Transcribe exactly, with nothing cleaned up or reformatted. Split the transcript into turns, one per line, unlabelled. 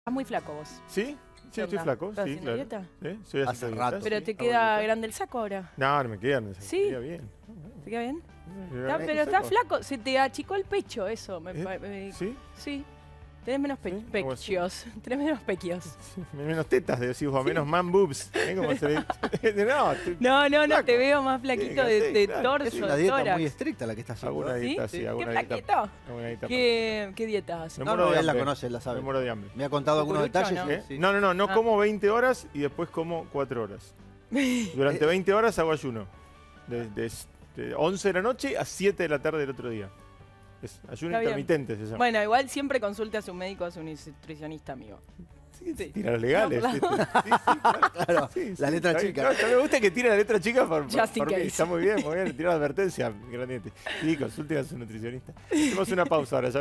Estás muy flaco vos.
¿Sí? Sí, estoy flaco.
¿Estás
Sí,
haciendo
claro.
dieta?
¿Eh? Soy
Hace
haciendo
rato.
dieta,
Pero
sí,
te
hago
queda
dieta.
grande el saco ahora.
No, no me queda, me
¿Sí?
queda bien.
¿Te queda bien?
Me
Está-
queda bien
pero
el
estás
saco.
flaco, se te achicó el pecho, eso. Me,
¿Eh?
pa- me-
¿Sí?
Sí. Tenés menos pe
¿Sí? ¿Cómo así?
pechos. Tenés menos pequios.
Sí, menos tetas, decís vos, menos man boobs. ¿Eh? ¿Cómo se ve? No, estoy-
No, no, no,
Flaco.
te veo más flaquito
Sí,
de,
sí,
de
claro.
torso,
Es una
de
dieta
tórax.
muy estricta la que está
hago
haciendo.
una
¿eh?
dieta,
¿Sí?
sí, hago
¿Qué
una dieta.
flaquito?
hago una dieta
¿Qué, ¿Qué dieta haces?
Me
No,
muero
no,
de
él la
hambre.
conoce, él la
Me
sabe.
muero de hambre.
Me ha contado algunos
Cucurucho,
detalles.
¿no?
¿eh? Sí.
No, no, no, no
Ah.
como veinte horas y después como cuatro horas. Durante veinte horas hago ayuno. De, de- de once de la noche a siete de la tarde del otro día. Es ayuno
Está bien.
intermitente se llama.
Bueno, igual siempre consulte a su médico, a su nutricionista, amigo.
Sí,
sí.
tira los legales.
No,
¿viste? Sí, sí, claro.
Claro,
Sí,
la
sí,
letra
está bien.
chica.
No, no me gusta que tire la letra chica por, por,
Just in
por mí.
case.
Está muy bien, muy bien. Tira la advertencia, grandiente. Sí, consulte a su nutricionista. Hacemos una pausa ahora. Ya